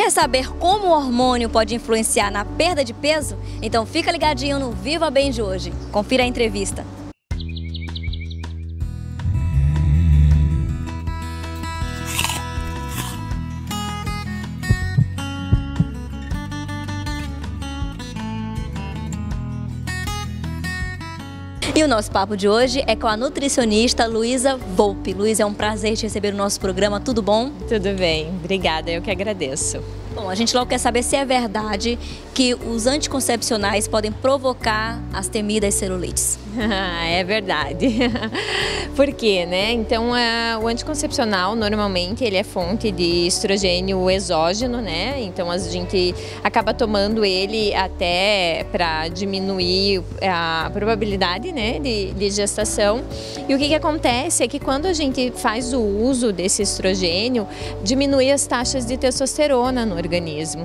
Quer saber como o hormônio pode influenciar na perda de peso? Então fica ligadinho no Viva Bem de hoje. Confira a entrevista. E o nosso papo de hoje é com a nutricionista Luísa Volpi. Luísa, é um prazer te receber no nosso programa, tudo bom? Tudo bem, obrigada, eu que agradeço. Bom, a gente logo quer saber se é verdade que os anticoncepcionais podem provocar as temidas celulites. É verdade. Por quê, né? Então, o anticoncepcional, normalmente, ele é fonte de estrogênio exógeno, né? Então, a gente acaba tomando ele até para diminuir a probabilidade, né, de gestação. E o que acontece é que quando a gente faz o uso desse estrogênio, diminui as taxas de testosterona no organismo.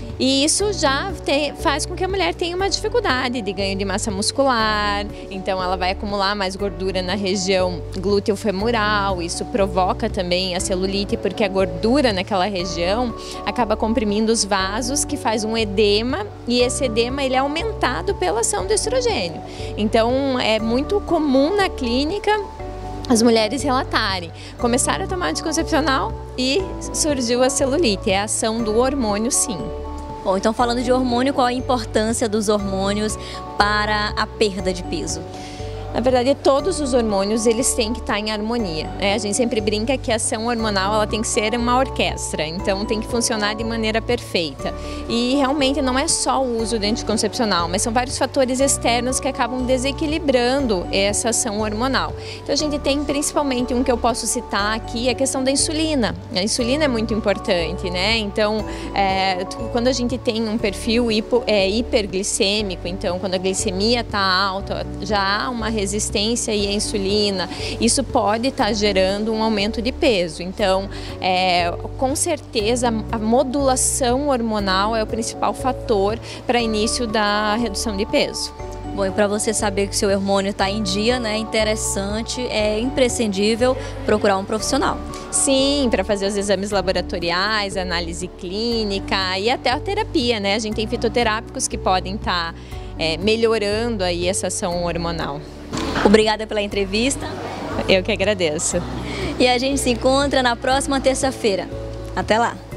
E isso já faz com que a mulher tenha uma dificuldade de ganho de massa muscular, então ela vai acumular mais gordura na região glúteo-femoral, isso provoca também a celulite, porque a gordura naquela região acaba comprimindo os vasos, que faz um edema, e esse edema ele é aumentado pela ação do estrogênio. Então é muito comum na clínica as mulheres relatarem, começaram a tomar anticoncepcional e surgiu a celulite, é a ação do hormônio, sim. Bom, então falando de hormônio, qual a importância dos hormônios para a perda de peso? Na verdade, todos os hormônios eles têm que estar em harmonia, né? A gente sempre brinca que a ação hormonal ela tem que ser uma orquestra, então tem que funcionar de maneira perfeita. E realmente não é só o uso do anticoncepcional, mas são vários fatores externos que acabam desequilibrando essa ação hormonal. Então a gente tem principalmente um que eu posso citar aqui, a questão da insulina. A insulina é muito importante, né? Então quando a gente tem um perfil hiperglicêmico, então quando a glicemia está alta, já há uma resistência e a insulina, isso pode estar gerando um aumento de peso. Então, com certeza, a modulação hormonal é o principal fator para início da redução de peso. Bom, e para você saber que o seu hormônio está em dia, né, interessante, é imprescindível procurar um profissional. Sim, para fazer os exames laboratoriais, análise clínica e até a terapia, né? A gente tem fitoterápicos que podem estar melhorando aí essa ação hormonal. Obrigada pela entrevista. Eu que agradeço. E a gente se encontra na próxima terça-feira. Até lá!